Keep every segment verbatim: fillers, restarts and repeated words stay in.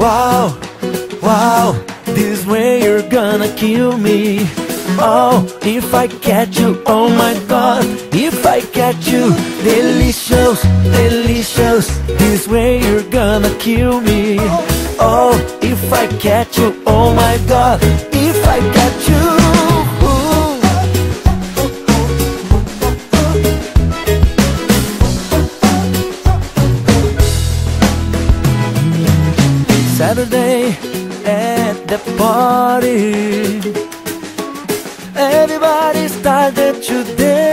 Wow, wow, this way you're gonna kill me. Oh, if I catch you, oh my God, if I catch you, delicious, delicious, this way you're gonna kill me. Oh, if I catch you, oh my God, if I catch you. Saturday at the party, everybody started to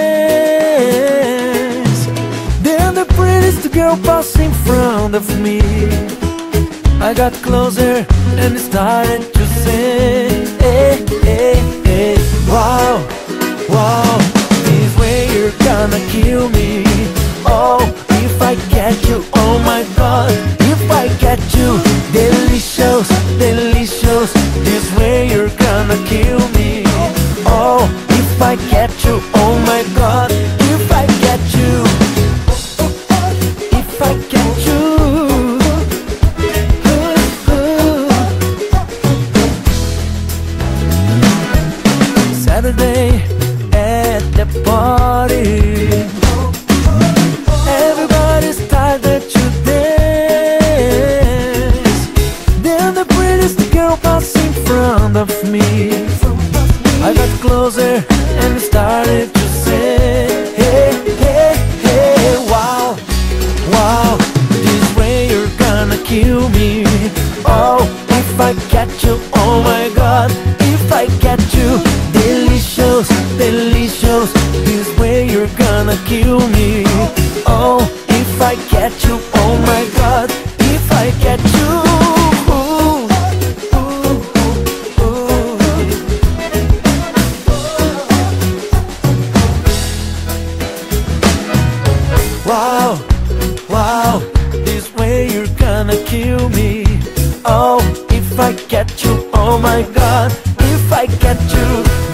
dance. Then the prettiest girl passed in front of me. I got closer and started to say, hey, hey, hey. Wow, wow, this way you're gonna kill me. Oh, if I catch you, oh my God, if I catch you, delicious, delicious, this way you're gonna kill me. Oh, if I catch you, oh my God, if I catch you, if I catch you. Saturday at the party, everybody started to dance. Then the prettiest girl passed in front of me. I got closer and started to say, hey, hey, hey, wow, wow, this way you're gonna kill me. Oh, if I catch you, oh my God, if I catch you, delicious, delicious, this way you're gonna kill me. Oh, if I catch you, oh my God, if I catch you. Wow, wow, this way you're gonna kill me. Oh, if I catch you, oh my God, if I catch you.